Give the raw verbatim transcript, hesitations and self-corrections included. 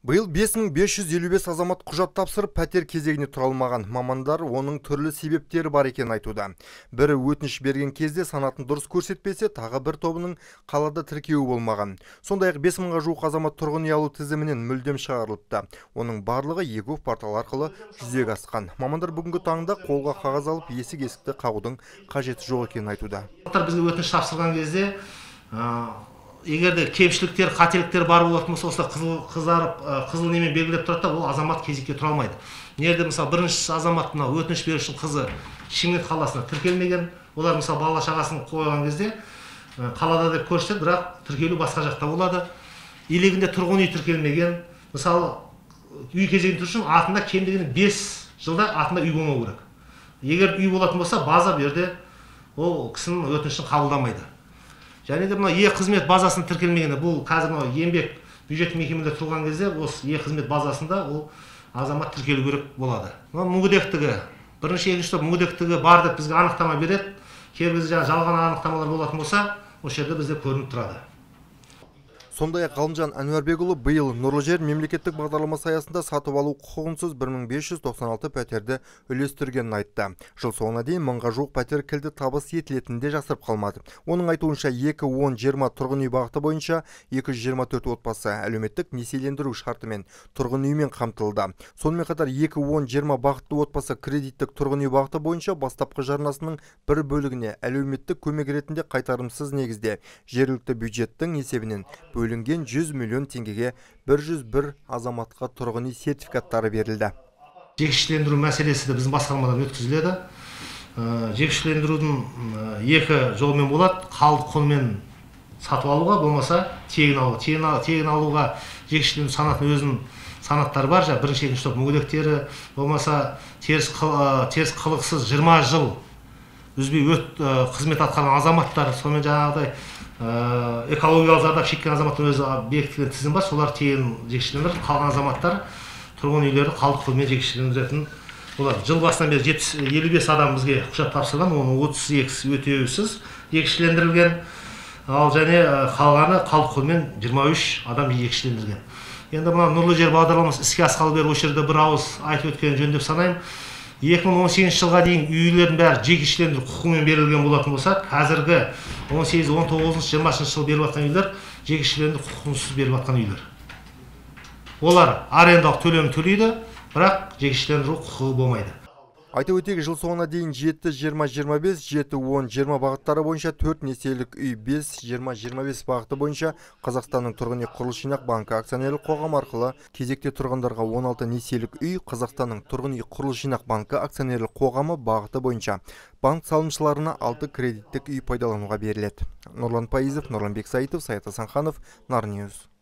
Биыл бес мың бес жүз елу бес азамат құжат тапсырып, пәтер кезегіне тұра алмаған. Мамандар оның түрлі себептері бар екенін айтуда. Бірі өтініш берген кезде санатын дұрыс көрсетпесе, тағы бір тобының қалада тіркеуі болмаған. Сондай-ақ бес мыңға жуық азамат тұрғын үй алу тізімінен мүлдем шығарылыпты. Оның барлығы егу портал арқылы жүзеге асқан. Мамандар бүгінгі таңда қолға қағаз алып, есік есікті қағудың қажеті жоқ екенін айтуда. Бізге өтініш тапсырған кезде егер де кемшіліктер, қателіктер бар болатын болса, осылай қызыл қызарып, қызыл немен белгілеп тұрады, ол азамат кезекке тұра алмайды. Нерде мысалы бірінші азамат мына өтініш берушінің қызы Шымкент қаласына тіркелмеген, олар мысалы бала шағасын қойған кезде қалада деп көрсетеді, бірақ тіркелу басқа жақта болады. Илегінде тұрғын үй тіркелмеген, мысалы үй кезегінде тұр үшін атында кем дегенде бес жылда атында үй болмау керек. Егер үй болатын болса, база берде ол кісінің өтінішін қабылдамайды. Және де мына е-қызмет базасының тіркелмегені, бұл қазір мына еңбек бюджет мекемеде тұрған кезде осы е-қызмет базасында ол азамат тіркелу керек болады. Мүгедектігі, бірінші екінші топ мүгедектігі бар деп бізге анықтама береді. Кейбір кезде жалған анықтамалар болатын болса, осы жерде бізде көрініп тұрады. Сондай-ақ Ғалымжан Әнуарбекұлы биыл Нұрлы жер мемлекеттік бағдарламасы аясында сатып алу құқығынсыз бір мың бес жүз тоқсан алты пәтерді үлестіргенін айтты. Жыл соңына дейін мыңға жуық пәтер кілті табыс етілетінін де жасырып қалмады. Оның айтуынша екі он жиырма тұрғын үй бағыты бойынша екі жүз жиырма төрт отбасы әлеуметтік несиелендіру шартымен тұрғын үймен қамтылды. Сонымен қатар екі он жиырма бақытты отбасы кредиттік тұрғын үй бағыты бойынша бастапқы жарнасының бір бөлігіне әлеуметтік көмек ретінде қайтарымсыз негізде жергілікті бюджеттің есебінен бөлінген жүз миллион теңгеге бір жүз бір азаматқа тұрғын үй сертификаттары берілді. Жекешелендіру мәселесі де біздің басқармадан өткізіледі. Жекешелендірудің екі жолмен болады. Қалдық құнымен сатып алуға, болмаса тегін алуға. Тегін алуға жекешелендіру санатының өзінің санаттары бар. Бірінші екінші топ мүгедектері, болмаса теріс қылықсыз жиырма жыл үзбей қызмет атқарған азаматтар, сонымен жаңағыдай экологиялық зардап шеккен азаматтың өзі бекітілген тізім бар, солар тегін жекешелендіріліп, қалған азаматтар тұрғын үйлері қалдық құнымен жекешелендіретін болады. Жыл басынан бері елу бес адам бізге құжат тапсырған, оның отыз екісі өтеусіз жекешелендірілген, ал және қалғаны қалдық құнымен жиырма үш адам жекешелендірілген. Енді мына Нұрлы жер бағдарламасы іске асқалы бері осы жерде бір ауыз айтып өткен жөн деп санаймын. екі мың он сегізінші жылға дейін үйлердің бәрі жекешелендіру құқығымен берілген болатын болса, қазіргі он сегіз, он тоғызыншы, жиырмасыншы жыл беріп жатқан үйлер жекешелендіру құқығынсыз беріп жатқан үйлер. Олар арендалық төлемін төлейді, бірақ жекешелендіру құқығы болмайды. Айта өтейік, жыл соңына дейін жеті жиырма жиырма бес, жеті он жиырма бағыттары бойынша төрт несиелік үй, бес жиырма жиырма бес бағыты бойынша Қазақстанның тұрғын үй құрылыс жинақ банкі акционерлік қоғамы арқылы кезекте тұрғындарға он алты несиелік үй, Қазақстанның тұрғын үй құрылыс жинақ банкі акционерлік қоғамы бағыты бойынша банк салымшыларына алты кредиттік үй пайдалануға беріледі. Нұрлан Пайызов, Нұрлан Бексаитов, Саят Асанханов, Нар Ньюс.